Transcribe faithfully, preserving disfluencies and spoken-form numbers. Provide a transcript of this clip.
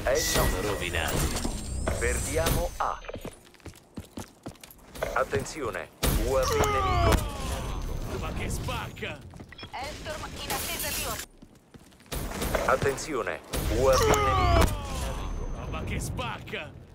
È il Sono nostro. rovinato. Perdiamo A. Attenzione, U A V nemico. Ma che spacca! Hellstorm in attesa di ordine. Attenzione, U A V nemico. Ma che spacca!